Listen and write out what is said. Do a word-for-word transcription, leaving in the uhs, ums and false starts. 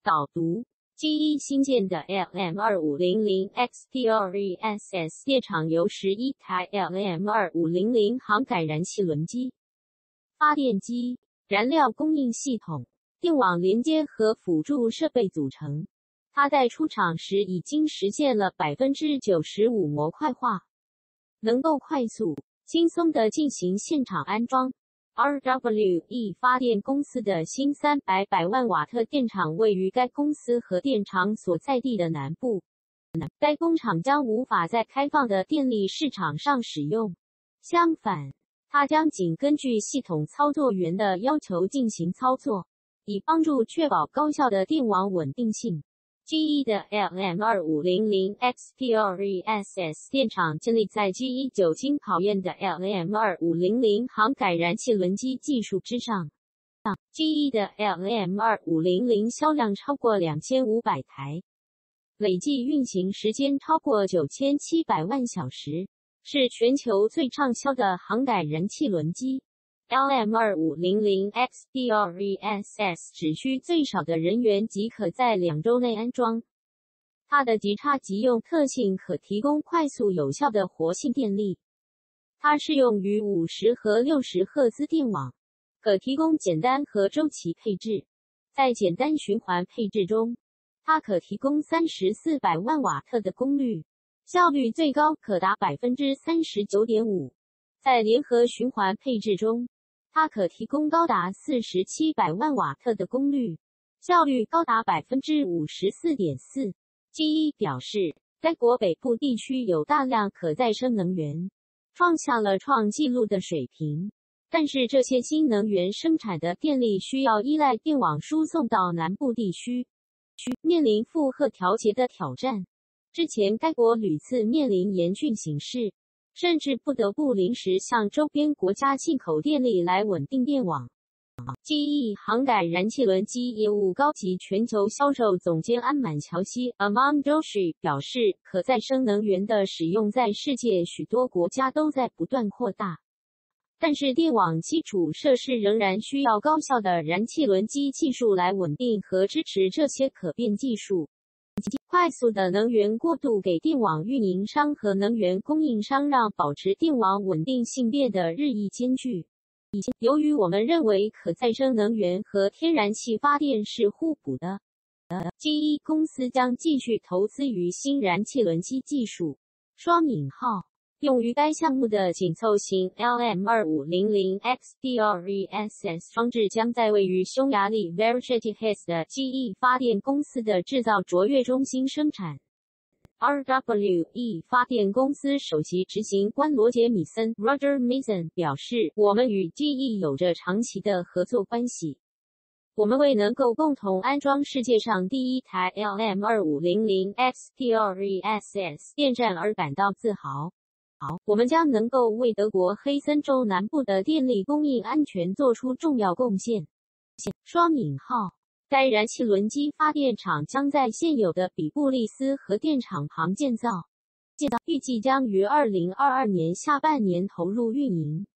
导读 ：G 一 新建的 L M 二五零零 X P R E S S 电厂由十一台 L M 二五零零航改燃气轮机、发电机、燃料供应系统、电网连接和辅助设备组成。它在出厂时已经实现了 百分之九十五 模块化，能够快速、轻松地进行现场安装。R W E 发电公司的新三百百万瓦特电厂位于该公司核电厂所在地的南部。该工厂将无法在开放的电力市场上使用，相反，它将仅根据系统操作员的要求进行操作，以帮助确保高效的电网稳定性。G 一 的 L M 二五零零 X P R E S S 电厂建立在 G 一 久经考验的 L M 二五零零航改燃气轮机技术之上。G 一 的 L M 二五零零销量超过两千五百台，累计运行时间超过九千七百万小时，是全球最畅销的航改燃气轮机。L M 二五零零 X P R E S S 只需最少的人员即可在两周内安装。它的即插即用特性可提供快速有效的活性电力。它适用于五十和六十赫兹电网，可提供简单和周期配置。在简单循环配置中，它可提供三十四百万瓦特的功率，效率最高可达 百分之三十九点五。在联合循环配置中，它可提供高达四千七百万瓦特的功率，效率高达 百分之五十四点四。G 一 表示，该国北部地区有大量可再生能源，创下了创纪录的水平。但是这些新能源生产的电力需要依赖电网输送到南部地区，面临负荷调节的挑战。之前该国屡次面临严峻形势，甚至不得不临时向周边国家进口电力来稳定电网。G 一 航改燃气轮机业务高级全球销售总监安满乔西 Aman Joshi 表示，可再生能源的使用在世界许多国家都在不断扩大，但是电网基础设施仍然需要高效的燃气轮机技术来稳定和支持这些可变技术。快速的能源过渡给电网运营商和能源供应商让保持电网稳定性变得日益艰巨。由于我们认为可再生能源和天然气发电是互补的， G 一 公司将继续投资于新燃气轮机技术。双引号用于该项目的紧凑型 L M 二五零零 X P R E S S 装置将在位于匈牙利 Versetes 的 G 一 发电公司的制造卓越中心生产。R W E 发电公司首席执行官罗杰米森 Roger Mason 表示，我们与 G 一 有着长期的合作关系。我们为能够共同安装世界上第一台 L M 二五零零 X P R E S S 电站而感到自豪。好，我们将能够为德国黑森州南部的电力供应安全做出重要贡献。双引号该燃气轮机发电厂将在现有的比布利斯核电厂旁建造，建造预计将于二零二二年下半年投入运营。